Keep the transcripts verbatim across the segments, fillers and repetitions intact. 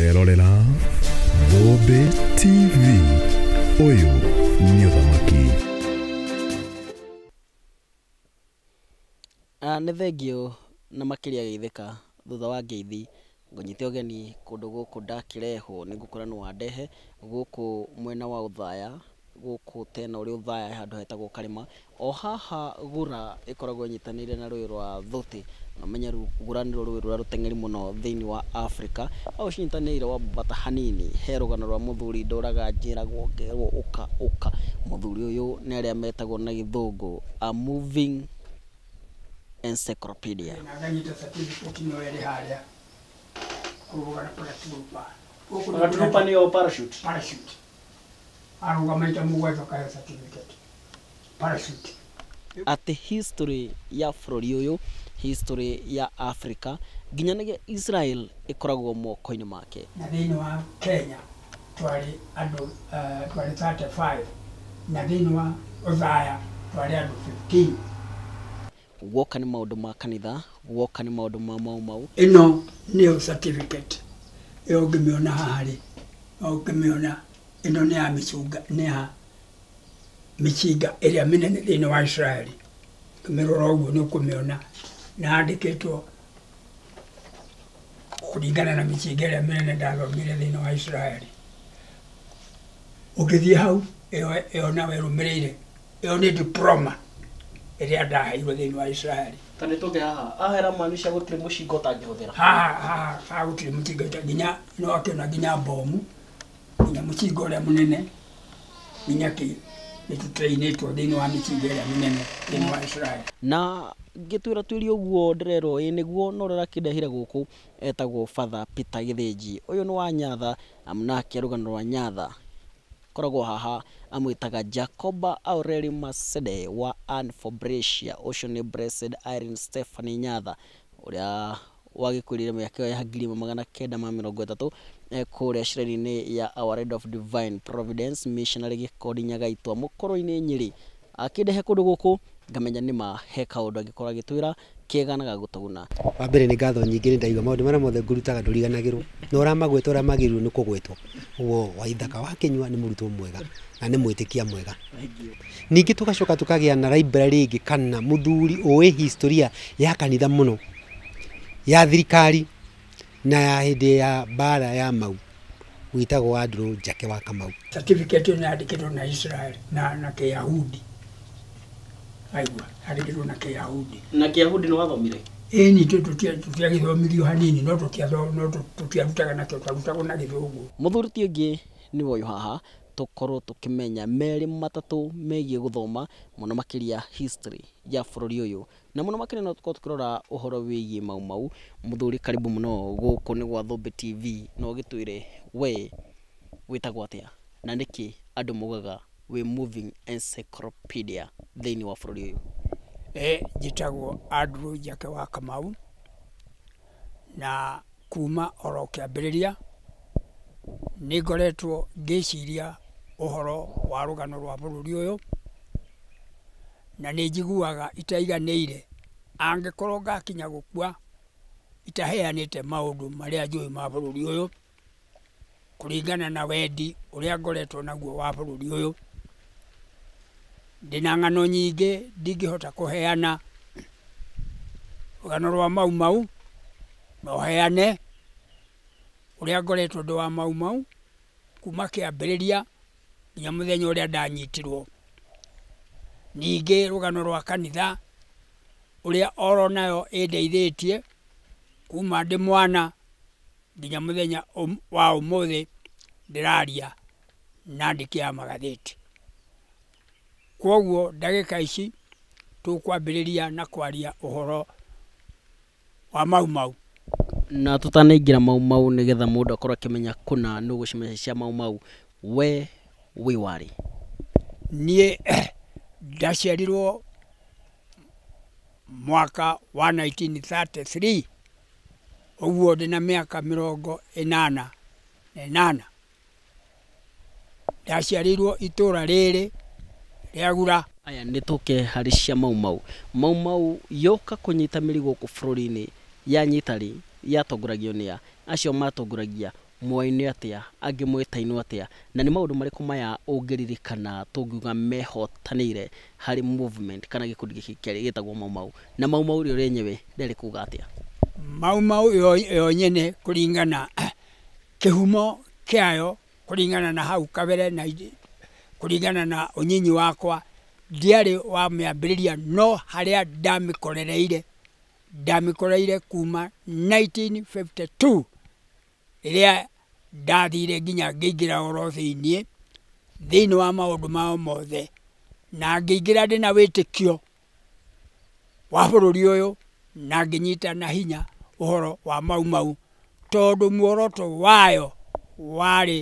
Urerorera Bobe T V. Oyo ni uthamaki. Ah, nĩ thengio na makĩria geithĩka thutha wa ngeithi ngonyite ũgeni kũndũ gũkũ ndakĩrehwo nĩ ngũkorana wandehe gũkũ mwena wa Uthaya gũkũ tena ũrĩ Uthaya handũ hetagwo Karĩma. O haha Gura ĩkoragwo ĩnyitanĩire na rũĩ rwa Thuti, na menya Gura nĩ rũĩ rũrĩa rũteng'eri mũno thĩinĩ wa Africa. Au cinyitanĩire wambata hanini he rũgano rwa mũthuri ndũraga njĩragwo ngerwo ũka ũka. Mũthuri ũyũ nĩ arĩa metagwo na Gĩthũngũ a moving encyclopedia. Naganyita certificate no yari haria kuruga parachute. Parachute ni o parachute. Parachute. Aruga maita mugwetho kaya certificate. Parachute. Ati history ya bũrũri ũyũ, history ya Africa, nginyanagia Israel ikoragwo moko-inĩ make. Na thĩinĩ wa Kenya twari andũ twari thirty-five, na thĩinĩ wa Uthaya twari andũ fifteen. Woka nĩ maũndũ ma kanitha, woka nĩ maũndũ ma mau mau. Ĩno nĩyo certificate yo ngĩmĩona harĩ, o ngĩmĩona ĩno nĩ ya mĩcunga, nĩ ya mĩcinga ĩrĩa mĩnene thĩinĩ wa Israeli. Ngĩmĩrora ũguo nĩ ũkũmĩona na handĩkĩtwo kũringana na mĩcinga ĩrĩa mĩnene ndathomire thĩinĩ wa Israeli. Ũngĩthiĩ hau ĩyo nawe ĩrũmĩrĩire, ĩyo nĩ diploma ĩrĩa ndaheirwo thĩinĩ wa Israeli. Tani tũge haha ahera maanisha gũtirĩ mũcinga ũtangĩhũthĩra. Haha haha haha gũtirĩ mũcinga nginya no akĩona nginya bomu, nginya mũcinga ũrĩa mũnene nginya kĩ nĩtũtrainĩtwo thĩinĩ wa mĩcinga ĩrĩa mĩnene thĩinĩ wa Israeli. Na ngĩtwĩra twĩrie ũguo ndĩrerwo ĩ nĩguo no rĩrakĩndehire gũkũ etagwo Father Peter Gĩthĩnji. Ũyũ nĩ wa Nyatha, nake rũgano rwa Nyatha koragwo haha amwĩtaga Jacoba Aureli Masede wa Ann for Brescia. Ũcio nĩ Blessed Irene Stephanie Nyatha ũrĩa wagĩkũrire mĩaka ya ngiri magana kenda ma mĩrongo ĩtatũ kũrĩa ciraini ya Our Lady of Divine Providence Missionary Gĩkondi Nyagaitwa mũkoro-inĩ Nyĩrĩ. Akĩndehe kũndũ gũkũ ngamenya nĩ ma he kaũndũ angĩkorwo agĩtwĩra kĩega na gagũtũguna. Wa mbere nĩ ngatho nyingĩ nĩ ndaigua maũndũ marĩa mothe ngũrutaga ndũriganagĩrwo, na ũramagweta ũrĩa magĩrĩirwo nĩ kũgwetwo. Ũguo Waithaka wa Kĩnyua nĩ mũrutwo mwega na nĩ mwĩtĩkia mwega. Ningĩ tũgacoka tũkagĩa na library ĩngĩ kana mũthuri ũĩ historia ya kanitha mũno ya thirikari na ya hĩndĩ ya bara ya Mau wĩtagwo Andrew Njake wa Kamau. Certificate ĩno yandĩkĩtwo na Israeli na na Kĩyahudi. Aigua yandĩkĩtwo na Kĩyahudi. Na Kĩyahudi nĩ wathomire? Ĩĩ nĩ tũtiagĩthomithirio hanini no tũtiarutaga nakĩo, twarutagwo na Gĩthũngũ. Mũthuri ti ũngĩ nĩ woyũ haha tũkorwo tũkĩmenya merĩ matatũ megiĩ gũthoma mũno makĩria history ya bũrũri ũyũ, na mũno makĩria no tũkorwo tũkĩrora ũhoro wĩgiĩ mau mau. Mũthuri karibu mũno gũkũ nĩ gwa Thobe T V, no gĩtwĩre we wĩtagwo atĩa na nĩkĩ andũ mogaga we moving encyclopedia thĩinĩ wa bũrũri ũyũ? Eh, njĩtagwo Andrew Njake wa Kamau, na kuma oro kĩambĩrĩria nĩ ngoretwo ngĩciria ũhoro wa rũgano rwa bũrũri ũyũ, na nĩ njiguaga itaiganĩire angĩkorwo ngakinya gũkua itaheanĩte maũndũ marĩa njũĩ ma bũrũri ũyũ kũringana na wendi ũrĩa ngoretwo naguo wa bũrũri ũyũ. Ndĩna ng'ano nyingĩ ndingĩhota kũheana. Rũgano rwa Mau Mau no heane ũrĩa ngoretwo ndĩ wa Mau Mau kuma kĩambĩrĩria nginya mũthenya ũrĩa ndanyitirwo. Ningĩ rũgano rwa kanitha ũrĩa oro nayo ĩndeithĩtie kuma ndĩ mwana nginya mũthenya wa ũmũthĩ ndĩraria na andĩki a magathĩti. Kwoguo ndagĩka ici tũkwambĩrĩria na kwaria ũhoro wa Mau Mau. Na tũtanaingĩra Mau Mau nĩgetha mũndũ akorwo akĩmenya kũna nĩ gũcimenyesha cia Mau Mau, we wĩ warĩ? Niĩ ndaciarirwo mwaka wa nineteen thirty-three, ũguo ndĩna mĩaka mĩrongo ĩnana na ĩnana. Ndaciarirwo itũra rĩrĩ rĩa Gura. Aya nĩ tũke harĩ cia Mau Mau. Mau Mau yoka kũnyita mĩrigo gũkũ bũrũri-inĩ yanyita rĩ yatongoragio nĩ acio matongoragia mwaine atia angi mwitaino atia na ni maundu mariko maya ungiririkana tungiuga mehotanire hari movement kana gikundi giki gitagwo Mau Mau na Mau Mau rio renyewe nderi kuga atia Mau Mau yo nyene kuringana kihumo kiayo kuringana na hau kabere na kuringana na unyinyi wakwa ndiari wa miambiriria no haria ndamikorereire ndamikorereire kuma nineteen fifty-two iria ndathire nginya ngĩingĩra oro thĩinĩ thĩinĩ wa maũndũ mao mothe na ngĩingĩra ndĩ na wĩtĩkio wa bũrũri ũyũ na ngĩnyita na hinya ũhoro wa Mau Mau tondũ muoroto wayo warĩ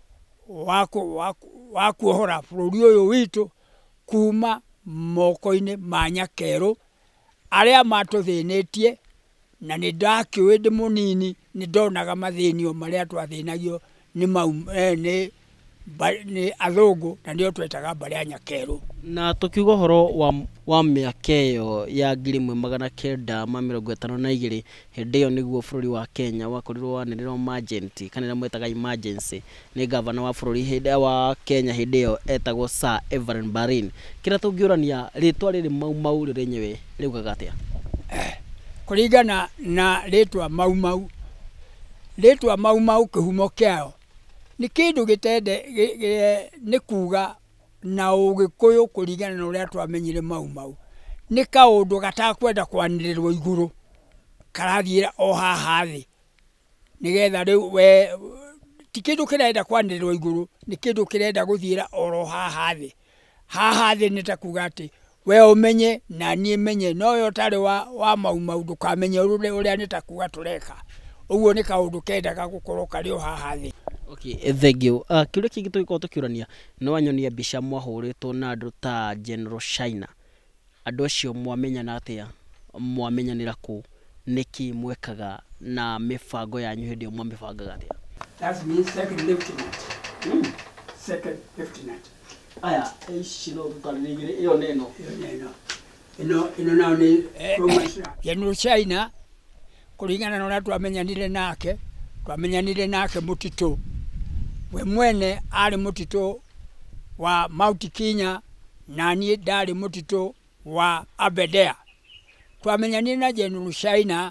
wa kuohora bũrũri ũyũ witũ kuma moko-inĩ ma nyakerũ arĩa matũthĩnĩtie na nĩ ndakĩũĩ ndĩ mũnini nĩ ndonaga mathĩnio marĩa twathĩnagio nĩ mau nĩ nĩ athũngũ na nĩo twetaga mbarĩ ya nyakerũ. Na tukiuga horo wa wa miaka iyo ya ngiri ĩmwe magana kenda ma mĩrongo ĩtano na igĩrĩ hĩndĩ ĩyo nĩguo bũrũri wa Kenya wakorirwo wanĩrĩrwo emergency kana nĩ mwetaga emergency nĩ gavana wa bũrũri hĩndĩ wa Kenya hĩndĩ ĩyo etagwo Sir Evelyn Barin. Kĩrĩa tũngĩũrania rĩtwa rĩrĩ Mau Mau rĩenyewe rĩugaga atĩa? Kũringana na rĩtwa Mau Mau rĩtwa Mau Mau kĩhumo kĩao nĩ kĩndũ gĩtende nĩ kuga na ũgĩkũyũ kũringana na ũrĩa twamenyire Mau Mau nĩ kaũndũ gatakwenda kwanĩrĩrwo igũrũ karathiĩra o haha thĩ nĩgetha rĩu we ti kĩndũ kĩrenda kwanĩrĩrwo igũrũ nĩ kĩndũ kĩrenda gũthiĩra oro haha thĩ haha thĩ nĩ ta kuga atĩ we ũmenye na niĩ menye no yo tarĩ wa wa Mau Mau ndũkamenye ũrĩa nĩ ta kuga tũreka ũguo nĩ kaũndũ kendaga gũkorwo karĩ o haha thĩ. Okay, thank you. Uh, kĩũria kĩngĩ tũgĩkorwo tũkĩũrania no wanyonia mbica mwahũrĩtwo na andũ ta General Shaina. Andũ acio mwamenyana atĩa? Mwamenyanĩra kũ? Nĩkĩ mwekaga na mĩbango yanyu hĩndĩ ĩyo mwamĩbangaga atĩa? That's me second lieutenant. Mm. Second lieutenant. Aya, ici no tũtarĩrĩire ĩyo nĩ ĩno. Ĩno ĩno nao nĩ General Shaina kũringana na ũrĩa twamenyanire nake twamenyanire nake mũtitũ we mwene arĩ mũtitũ wa Mount Kenya na niĩ ndarĩ mũtitũ wa Aberdare. Twamenyanire na General Shaina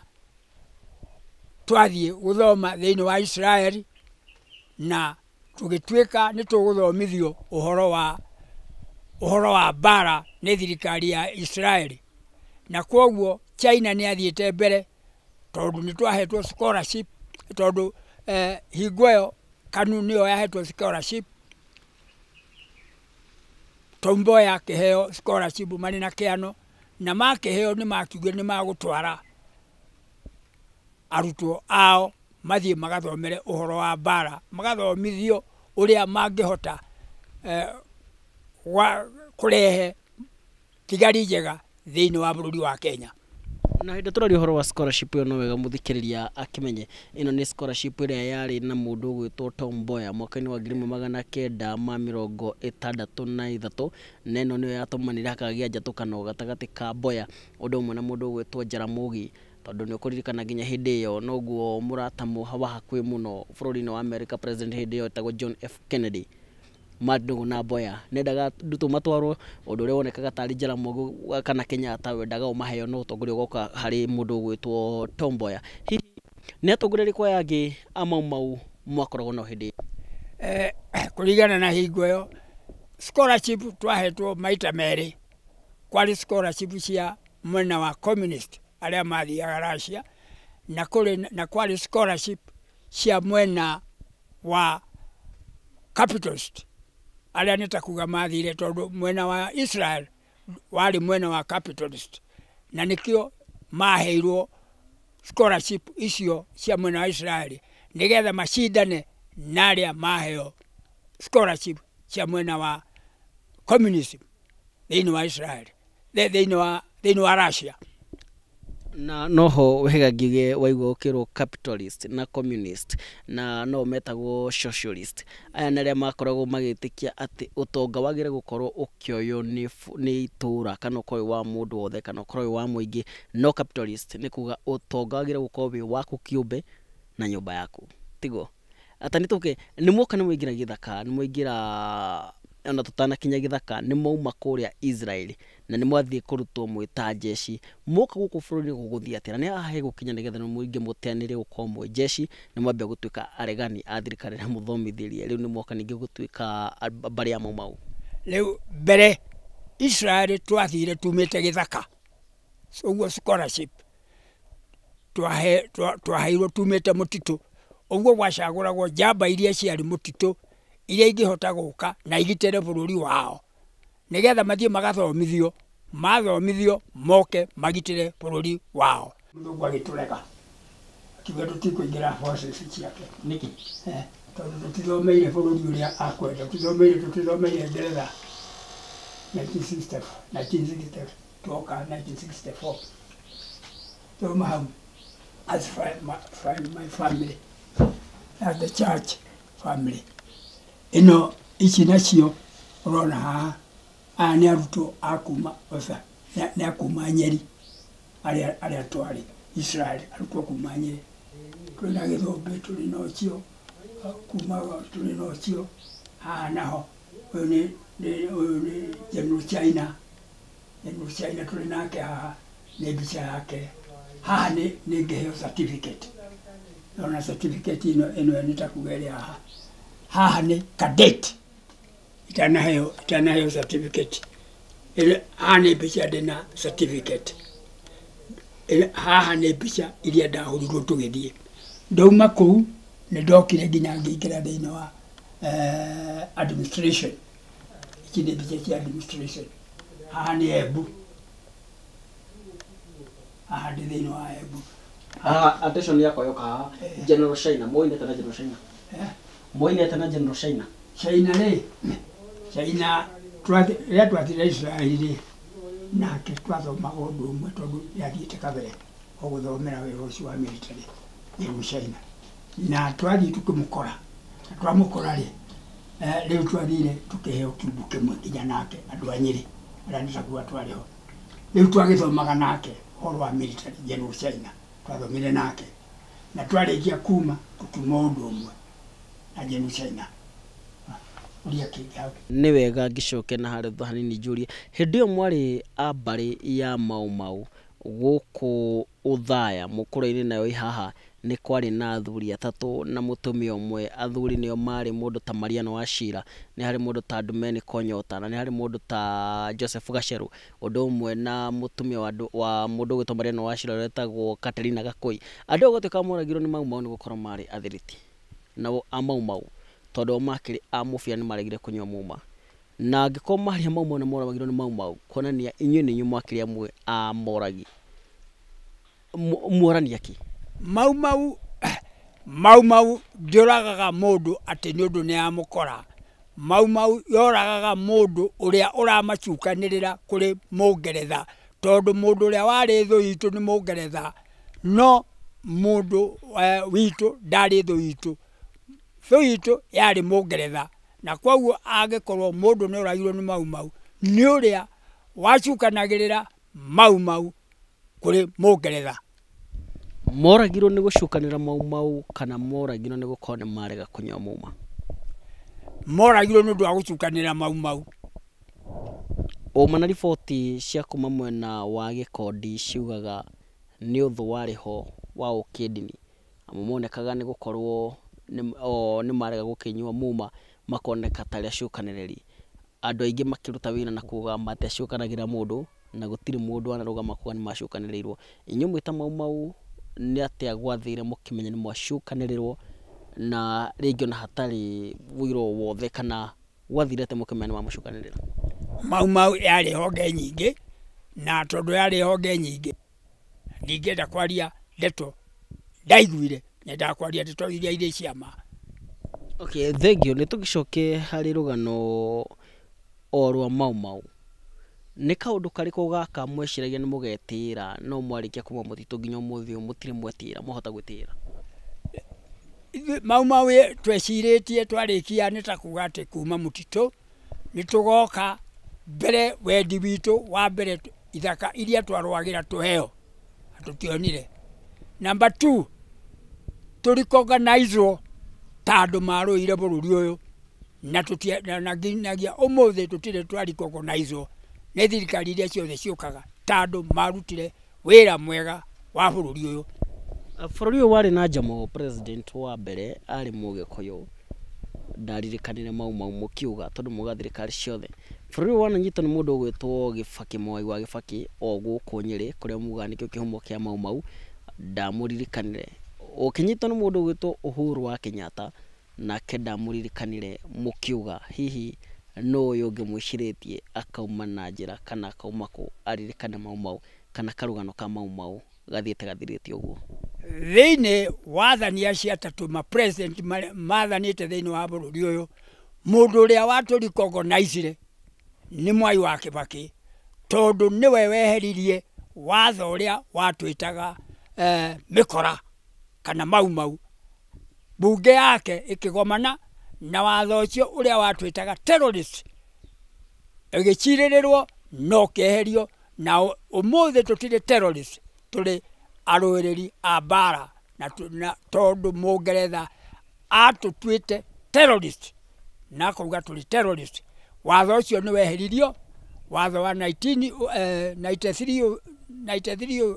twathiĩ gũthoma thĩinĩ wa Israel na tũgĩtuĩka nĩ tũgũthomithio ũhoro wa ũhoro wa bara nĩ thirikari ya Israel na kwoguo China nĩ athiĩte mbere tondũ nĩ twahetwo scholarship tondũ eh, hingo ĩyo KANU nĩyo yahetwo scholarship Tom Mboya akĩheo scholarship marĩ na kĩano na makĩheo nĩ makiugire nĩ magũtwara arutwo ao mathiĩ magathomere ũhoro wa bara magathomithio ũrĩa mangĩhota eh, wa kũrehe tigari njega thĩinĩ wa bũrũri wa Kenya. Na hĩndĩ tũraria ũhoro wa scholarship ĩyo no wega mũthikĩrĩria akĩmenye ĩno nĩ scholarship ĩrĩa yarĩ na mũndũ ũgwĩtwo Tom Mboya mwaka-inĩ wa ngiri ĩmwe magana kenda ma mĩrongo ĩtandatũ na ithatũ na ĩno nĩyo yatũmanire hakagĩa njatũkano gatagatĩ ka Mboya ũndũ ũmwe na mũndũ ũgwĩtwo Jaramogi tondũ nĩ ũkũririkana nginya hĩndĩ ĩyo noguo mũrata wa hakuhĩ mũno bũrũri-inĩ wa America president hĩndĩ ĩyo etagwo John F Kennedy Madogo na Mboya nendaga ndutu matwarwo ũndũ ũrĩa wonekaga tarĩ Jaramogi kana Kenyatta wendaga ũmaheo no ũtongoria ũgoka harĩ mũndũ ũgwĩtwo Tom Mboya. Hihi nĩ atongoria rĩkwa yangĩ a Mau Mau mwakoragwo nao hĩndĩ eh kũringana na hingo ĩyo scholarship twahetwo maita merĩ kwarĩ scholarship cia mwena wa communist arĩa mathiaga Russia na kũrĩ na kwarĩ scholarship cia mwena wa capitalist arĩa nĩ ta kuga mathire tondũ mwena wa Israel warĩ mwena wa capitalist na nĩkĩo maheirwo scholarship icio cia mwena wa Israel nĩgetha macindane na arĩa maheo scholarship cia mwena wa communism thĩinĩ wa Israel thĩinĩ wa thĩinĩ wa Russia. Na noho wega ngiuge waigua ũkĩrwo capitalist na communist na no metagwo socialist aya nĩ arĩa makoragwo magĩtĩkia atĩ ũtonga wagĩrĩire gũkorwo ũkĩoywo nĩ nĩ itũũra kana ũkorwo wa mũndũ wothe kana ũkorwo wa mũingĩ no capitalist nĩ kuga ũtonga wagĩrĩire gũkorwo wĩ waku kĩũmbe na nyũmba yaku tiguo. atani tuke ni muka ni muingira githaka ni muingira ona tutana kinya githaka ni mauma kuria Israeli na ni mwathie kurutwo mwita jeshi muka guku bururi guguthia atira ni ahe gukinya nigetha ni muinge mutenire gukorwo mwe jeshi ni mwambia gutuika aregani a thirikari na muthomithirie riu ni muka ningi gutuika bari ya maumau riu mbere Israeli twathire tumite githaka uguo scholarship twahe twaheirwo tumite mutitu uguo gwacaguragwo njamba iria ciari mutitu iria ingihota guka na igitere bururi wao nigetha mathie magathomithio mathomithio moke magitire bururi wao mundu agiturega akiuga tutikuingira forces ciake niki eh tondu tutithomeire bururi uria akwenda tutithomeire tutithomeire Ngeretha nineteen sixty tuoka nineteen sixty-four so my as my, my family as the church family ino ici nacio urona ha ani aruto akuma osa ne akuma Nyeri ari ari twari Israel aruto kuma Nyeri kwenda githombe tuli nocio kuma tuli nocio ha naho ni ni General China General China tuli nake ha ne bicha yake ha ni ni ngeheo certificate na certificate ino ino nitakugeria ha haha ni cadet itanayo itanayo certificate ile ane bicha dena certificate ile haha ni bicha iria ndahurirwo tugithie ndauma kuu ni ndokire nginya ngikira thini wa eh administration ikinde bicha cia administration haha ni Embu haha ndi thini wa Embu ah attention yako yoka General China moine tena General China eh moine tena General China China le China twati ya twati Israeli nake twathoma undu umwe tondu yathiite kabere oguthomera wira ucio wa military ni China na twathi tukimukora twamukora ri eh riu twathire tukiheo kibu kimwe kinya nake andu a Nyeri aria nitakuwa twariho riu twagithomaga nake horo wa military General China twathomire nake na twarikia kuma tukuma undu umwe na General China ni wega ngicoke na hari hanini njurie hindi yo mwari abari ya maumau guku uthaya mukura-ini nayo ihaha ni kwari na athuri atatu na mutumia umwe athuri nio mari mundu ta Mariano Wachira ni hari mundu ta Domenico Nyota na ni hari mundu ta Joseph Gacheru undu umwe na mutumia wa wa mundu gwitwa Mariano Wachira retagwo Katerina Gakoi andu gutuika moragirwo ni maumau ni gukorwo mari athiriti na amaumau tondu makiri amufia ni maregire kunywa muma na ngiko maria maumau na moragirwo ni maumau konania inyu ni nyu makiri amwe a moragi muorania ki maumau maumau ndioragaga mundu ati ni undu ni amukora maumau yoragaga mundu uria uramacukanirira kuri Mungeretha tondu mundu uria wari thu itu ni Mungeretha no mundu uh, witu ndari thu itu thu itu yari Mungeretha na kwaguo agikorwo mundu ni uragirwo ni maumau ni uria wacukanagirira maumau kuri Mungeretha moragirwo ni gucukanira maumau kana moragirwo ni gukorwo ni marega kunywa muma moragirwo ni undu wa gucukanira maumau uma na riboti cia kuma mwena wa Gikondi ciugaga ni uthu wariho wa ukindini amumonekaga ni gukorwo ni o ni marega gukinywa muma makoneka tari acukaniriri andu aingi makiruta wina na kuga mate acukanagira mundu na gutiri mundu anarugama kuga ni macukaniriirwo inyu mwita maumau ni atia gwathire mukimenya ni mwacukaniriirwo na ringi na hatari wiro wothe kana gwathirete mukimenya ni macukanirira maumau yari honge nyingi na tondu yari honge nyingi ndingenda kwaria ndeto ndaiguire nyenda kwaria ndeto iria iri ciama okay thengio ni tugicoke hari rugano orwa maumau ni kaundu kariko gaka mweciragia ni mugetira no mwarikia kuma mutitu nginya muthi mutire mwetira muhota gwitira maumau tweciritie twarikia ni ta kuga ati kuma mutitu ni tugoka mbere wendi witu wa mbere ithaka iria twarwagira tuheo atutionire number two turi organized tandå marå ire bå rå ri å yå na nginyagia å må thä tå tirä twarikogonaicwo nä thirikari iria ciothe ciåkaga tandå marutire wä ra mwega wa bå rå ri å yå. Bå rå ri å warä na njamo president wa mbere arä må gä kå yå ndaririkanire mau mau må kiuga tondå må thirikari ciothe bå rå ri å wananyitwo nä må ndå å gwä two gä baki Mwai wa gä baki o gå kå nyä rä kå rä a muga nä kä o kä humo kä a mau mau ndamå ririkanire å kä nyitwo nä må ndå å gwä two Uhuru wa Kenyatta nake ndamå ririkanire må kiuga hihi no å yå ngä mwä cirä tie akauma na njä ra kana akauma kå aririkane mau mau kana karugano ka mau mau gathiä te gathirä tie å guo thä-inä wathani acio atatå ma president mathanä te thä-inä wa bå rå ri å yå må ndå å rä a watå rikogonaicire nä Mwai wa Kibaki tondå nä we weheririe watho å rä a watwä taga mä kora kana mau mau mbunge yake ä kä gomana na watho å cio å rä a watwä taga terrorist ä gä cirä rä rwo no kä eherio na å må thä tå tirä terrorist tå rä arå ä rä ri a mbara na tondå må ngeretha atå tuä te terrorist na akauga tå rä terrorist watho å cio nä weheririo watho wa nineteen ninety-three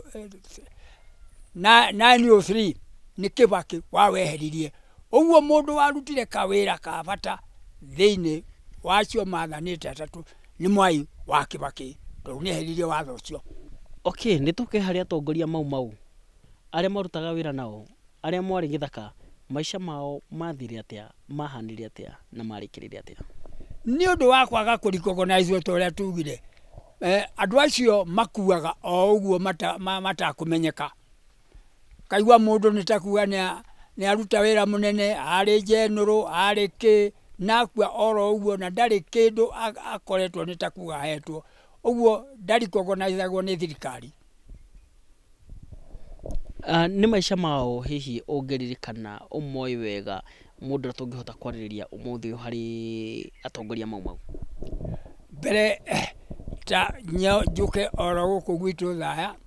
nine oh three nä Kibaki wa weheririe å guo må ndå warutire kawä ra ka bata thä-inä wacio mathanä te atatå nä Mwai wa Kibaki tondå nä eheririe watho å cio. Okay, nä tå kä harä atongoria mau mau arä a marutaga wä ra nao arä a mwarä gä thaka maica mao mathire atä a mahanire atä a na marä kä rä re atä a nä å ndå wa kwaga kå rikogonaicwo ta å rä a tugire andå acio makuaga o å guo matakå menyeka kaigua må ndå nä ta kuga nä aruta wä ra må nene arä general arä kä nakua oro å guo na ndarä kä ndå akoretwo nä ta kuga hetwo å guo ndarikogonaicagwo nä thirikari. nä maica mao hihi å ngä ririkana å moä wega må ndå tå ngä hota kwarä rä ria å må thä å harä atongoria mau mau mbere ta njå ke oro gå kå gwitå thaya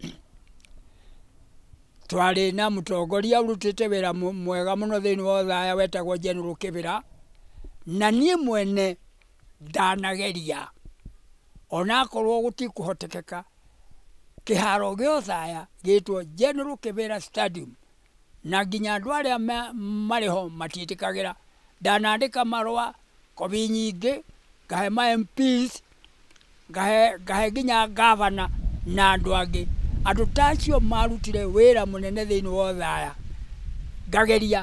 twarä na må tongoria å rutä te wä ra mwega må no thä inä wa thaya wetagwo General Kibira na niä mwene ndanageria ona akorwo gå tikå hotekeka kä haro gä o thaya gä two General Kibira Stadium na nginya andå arä a marä ho matiä kagä ra ndanandä ka marũa kobi nyingä ngahe ma M Ps ngahe nginya gavana na andå angä andå tacio marutire wä ra må nene thä inä wa thaya ngageria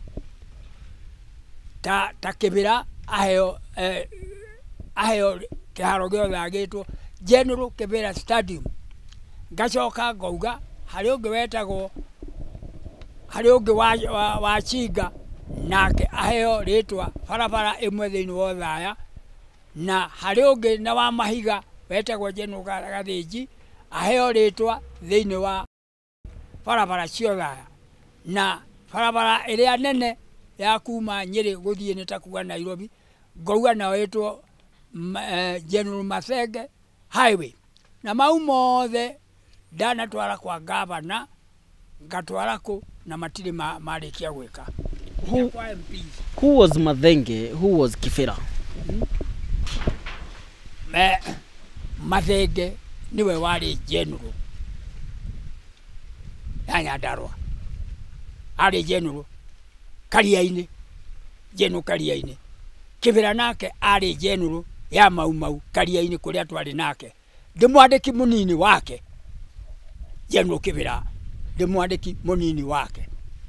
ta ta Kibira aheo aheo kä haro gä o thaya gä two General Kibira Stadium ngacoka ngauga harä å ngä wetagwo harä å ngä wa wa Chinga nake aheo rä twa barabara ä mwe thä inä wa thaya na harä å ngä na wa Mahiga wetagwo General Gathĩnji aheo rä twa thä inä wa barabara cio thaya na barabara ä rä a nene ya kuma Nyeri gå thiä nä ta kuga Nairobi ngauga nayo ä two General Mathenge Highway na mau mothe ndanatwara kwa gavana ngatwara kå na matirä marä kia gwä ka. Who, who was Mathenge? Who was Kibira? Hmm? Me, Mathenge niwe warä general ya Nyandarua arä general Karia-inä General Karia-inä Kibira nake arä general ya Mau Mau Karia-inä kå rä a twarä nake ndä mwandä ki må nini wake General Kibira ndä mwandä ki må nini wake.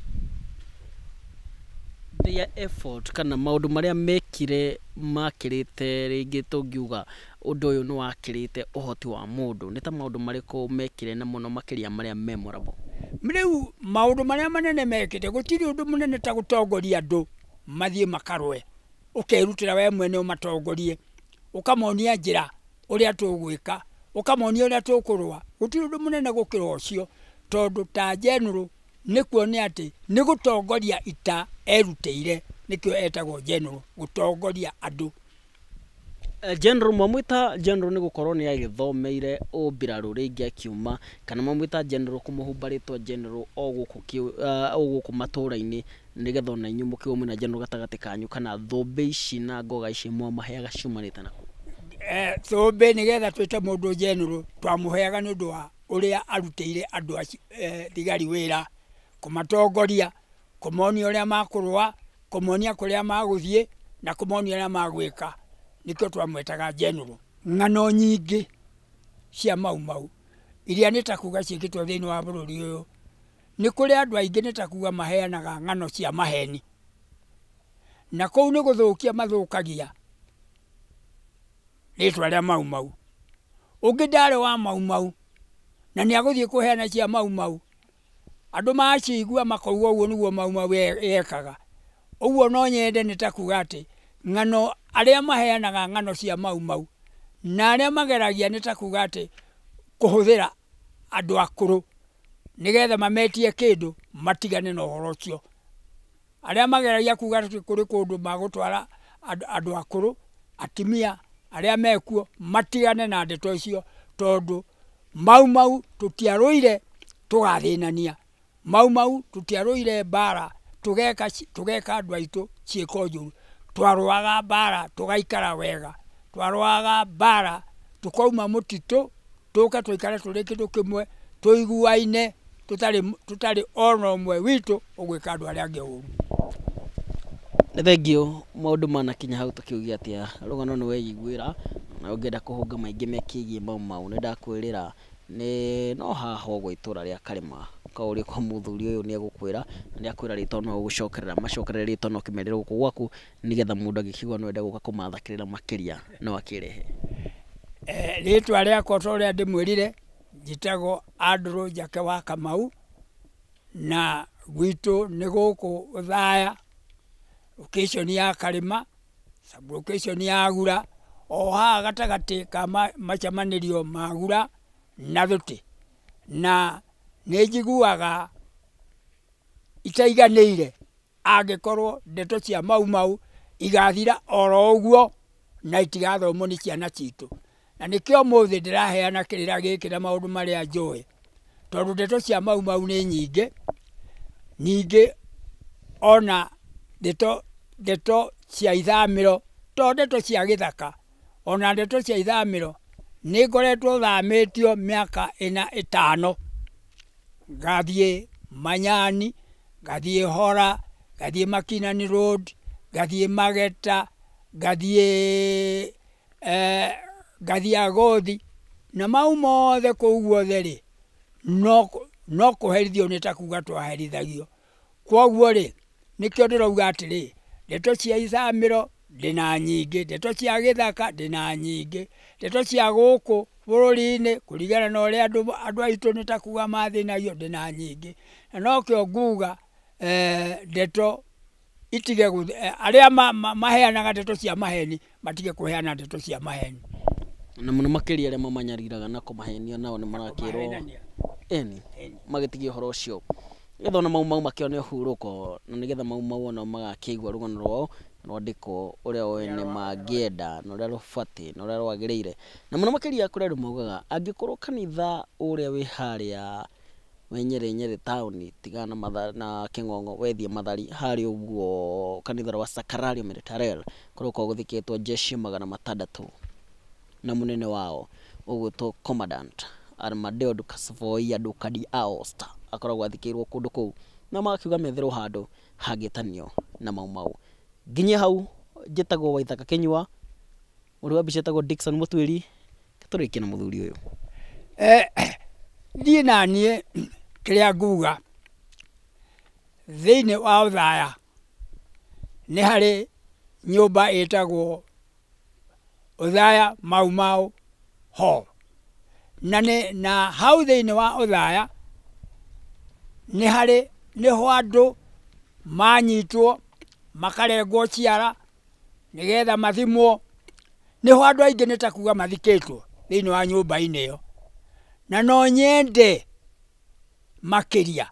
Their effort kana maundu maria mekire makirite ringi tungiuga undu uyu ni wakirite uhoti wa mundu ni ta maundu mariko mekire na muno makiria maria memorable mriu maundu maria manene mekite gutiri undu munene ta gutongoria andu mathie makarwe ukerutira we mwene umatongorie ukamonia njira uria tugwika ukamonia uria tukurwa gutiri undu munene gukira ucio tondu ta general nä kuone atä nä gå tongoria ita erutä ire nä kä o etagwo general gå tongoria andå. General mwamwita General ni gukorwo ni agithomeire umbiraru ringi akiuma kana mwamwita General kumuhumbaritwa General o guku o guku matura-ini nigetha ona inyu mukiwa mwina General gatagati kanyu kana thombe ici na ngoga ici mwamaheaga ciumanite na ku? Eh, thombe nigetha twite mundu General twamuheaga ni undu wa uria arutire andu thigari wira kumatongoria kumonia uria makurwa kumonia kuria maguthie na kumonia uria magwika nikyo twamwetaga General. Ng'ano nyingi cia mau mau iria nitakuga ciikitwo thiini wa bururi uyu ni kuri andu aingi nitakuga maheanaga ng'ano cia maheni na kou ni guthukia mathukagia ritwa ria mau mau. Ungi ndari wa mau mau na ni aguthie kuheana cia mau mau andu macigua makauga uguo niguo mau mau yekaga. Uguo no nyende nitakuga ati ng'ano aria maheanaga ng'ano cia mau mau na aria mageragia nitakuga ati kuhuthira andu akuru nigetha mametie kindu matigane na uhoro ucio. Aria mageragia kuga ati kuri kundu magutwara andu akuru atimia aria mekuo matigane na ndeto icio tondu mau mau tutiaruire tugathinania. Mau mau tutiaruire bara tugeka tugeka andu aitu ciiko njuru. Twarwaga bara tugaikara wega. Twarwaga bara tukauma mutitu tuka tuikara turi kindu kimwe tuiguaine tutari tutari ono umwe witu ugwika andu aria angi uru. Thengio maundu manakinya hau tukiugia atia rugano ni weiguira na ungenda kuhunga maingi mekigie mau mau ni ndakwirira ni no haho gwa itura ria Karima kauri kwa muthuri uyu ni agukwira ni akwira rito no gucokerera macokerera rito no kimerera guku gwaku nigetha mundu agikigwa no ende guka kumathakirira makiria no akirehe. Eh, ritwa ria kotoria ndimwirire njitagwo Andrew Njake wa Kamau na gwitu ni guku Uthaya location ya Karima sub location ya Agura o ha gatagati ka macamanirio ma Agura na Thuti na nejiguaga itaiganire angikorwo ndeto cia mau mau igathira oro uguo na itigathomwo ni ciana citu. Na nikio muthi ndiraheana kirira giki na maundu maria njui tondu ndeto cia mau mau ni nyingi nyingi ona ndeto ndeto cia ithamiro to ndeto cia githaka ona ndeto cia ithamiro ni ngoretwo thamitio miaka ina itano gathie Manyani gathie Hora gathie Makinani Road gathie Mageta gathie eh gathie Agothi na mau mothe kou guothe ri no no kuherithio nitakuga twaherithagio. Kwoguo ri nikio ndirauga atiri ndeto cia ithamiro ndina nyingi ndeto cia githaka ndina nyingi ndeto cia guku bururi-ini kurigana na uria andu andu aitu nitakuga mathinagio ndina nyingi na no kio nguga eh ndeto itige aria maheanaga ndeto cia maheni matige kuheana ndeto cia maheni na muno makiria aria mamanyariraga na kumahenia nao ni marakirwo eni magitigia horo ucio getha ona mau mau makione huruko na nigetha mau mau ona magakigwa rugano rwao rwandiko uria wene mangienda na uria rufati na uria rwagiriire na muno makiria kuri andu maugaga angikorwo kanitha uria wi haria wenyere nyere town tigana matha na King'ong'o wethie mathari hari uguo kanitha wa Sakarario Militarel kuri ko guthiketwo jeshi magana matandatu na munene wao ugwitwo Commandant Armadeo Dukasvoi ya Dukadi Aosta akoragwo athikirwo kundu kou na magakiuga metherwo handu hagitanio na mau mau nginya hau njitagwo Waithaka Kinyua uri wa bicetagwo Dickson Mutwiri kiturikia na muthuri uyu eh die nanie kiria nguga thiini wa Uthaya ni hari nyumba itagwo Uthaya Mau Mau ho na ne na hau thiini wa Uthaya ni hari ni ho andu manyitwo makarengwo ciara nigetha mathimwo ni ho andu aingi nitakuga mathikitwo thiini wa nyumba ine yo na no nyende makiria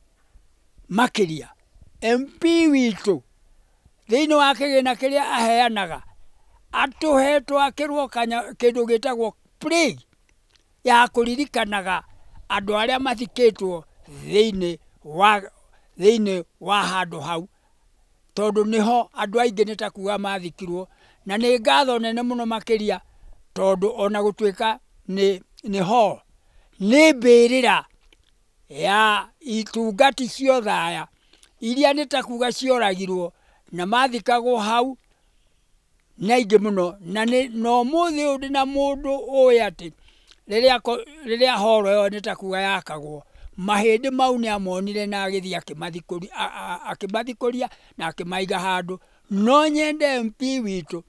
makiria M P witu thiini wa kigina kiria aheanaga atuhetwo akirwo kanya kindu gitagwo plague ya kuririkanaga andu aria mathikitwo thiini wa thiini wa handu hau tondu niho andu aingi nitakuga mathikirwo na ni ngatho nene muno makiria tondu ona gutwika ni niho ni mbirira ya itungati cio thaya iria nitakuga cioragirwo na mathikagwo hau na ingi muno na ni no muthi undi na mundu uyu ati riria riria horo yo nitakuga yakagwo mahindi mau ni amonire na agithia akimathikuria akimathikuria na akimaiga handu no nyende M P witu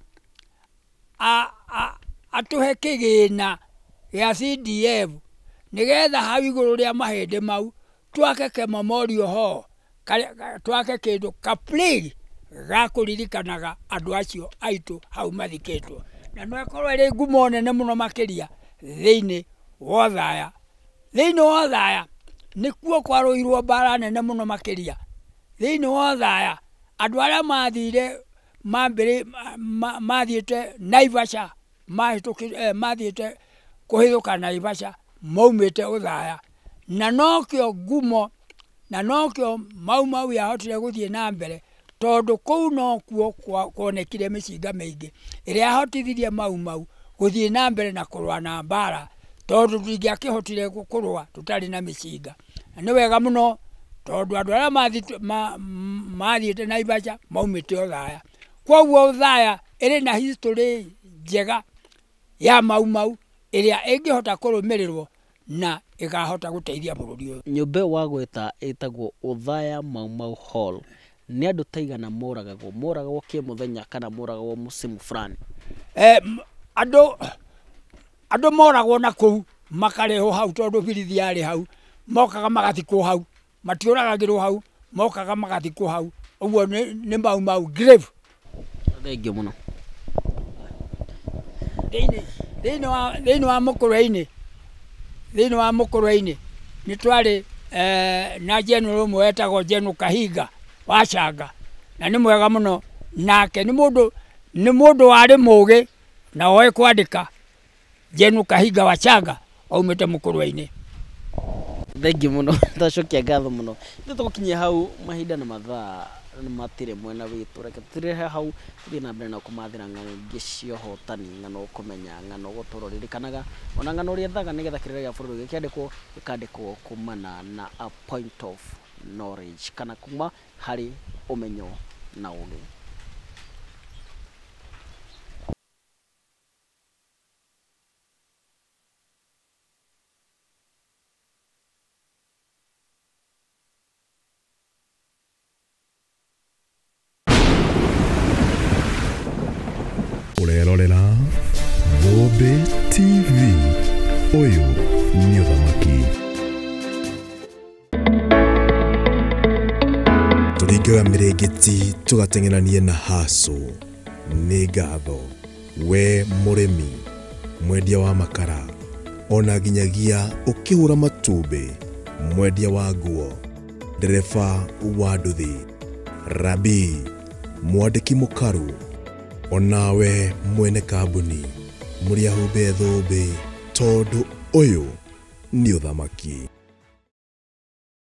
a atuhe kigina ya C D F nigetha hau iguru ria mahindi mau twake ke memorial ho twake kindu ka plague ga kuririkanaga andu acio aitu hau mathikitwo na no ekorwo ri ngumo nene muno makiria thiini wa thaya thiini wa thaya nikuo kwaruirwo mbara nene muno makiria thiini wa thaya andu aria mathire mambire mathiite Naivasha mahituki mathiite kuhithuka Naivasha maumite uthaya na nokio ngumo na nokio mau mau yahotire guthie na mbere tondu kuu nokuo kuonekire micinga mingi iria yahotithirie mau mau guthie na mbere na kurwa na mbara tondu ndingiakihotire kurwa tutari na micinga na ni wega muno tondu andu aria mathiite Naivasha maumite uthaya koguo uthaya iri na history njega ya mau mau iria ingihota kurumirirwo na igahota guteithia bururi uyu nyumba wa gweta etagwo Uthaya Mau Mau Hall ni andu taigana moragagwo moragagwo ki muthenya kana moragagwo musimu fulani eh andu andu moragwo na kuu makareho hau tondu birithi yari hau mokaga magathikwo hau matiuragagirwo hau mokaga magathikwo hau uguo ni mau mau grave thengio muno thiini thiini wa thiini wa mukurweini thiini wa mukurweini ni twari eh na general mwe etagwo General Kahiga wa Changa na ni mwega muno nake ni mundu ni mundu wari mugi na oe kwandika General Kahiga wa Changa aumite mukurweini thengio muno tacokia ngatho muno ndi tukinyia hau mahinda na mathaa matire mwena witu reke turihe hau thi na mbere na kumathira ng'ano ingi cio hotani ng'ano kumenya ng'ano guturoririkanaga ona ng'ano ria thaga nigetha kirira gia bururi gikiandikwo gikandikwo kumana na a point of knowledge kana kuma hari umenyo na ugi urerorera Bobe T V uyu ni uthamaki turingaga mirengeti tugateng'eranie na haso ni ngatho we murimi mwendia wa makara ona nginyagia ukihura matumbi mwendia wa nguo ndereba wa nduthi Rabi mwandiki mukaru onawe mwene kambuni muria humbe thumbi tondu uyu ni uthamaki.